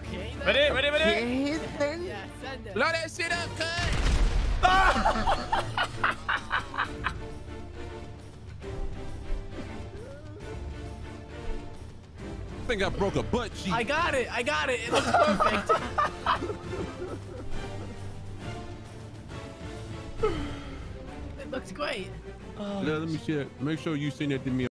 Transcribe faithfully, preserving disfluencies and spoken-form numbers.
Okay. Then. Ready, ready, ready. Okay, then. Yeah, send it. Blow that shit up, cuz. I think I broke a butt cheek. I got it. I got it. It looks perfect. It looks great. Now, let me share. Make sure you send that to me